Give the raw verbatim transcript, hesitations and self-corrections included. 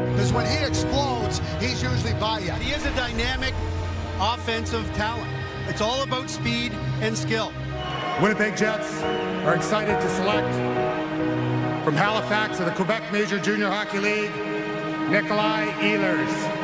because when he explodes, he's usually by you. He is a dynamic offensive talent. It's all about speed and skill. Winnipeg Jets are excited to select from Halifax of the Quebec Major Junior Hockey League, Nikolaj Ehlers.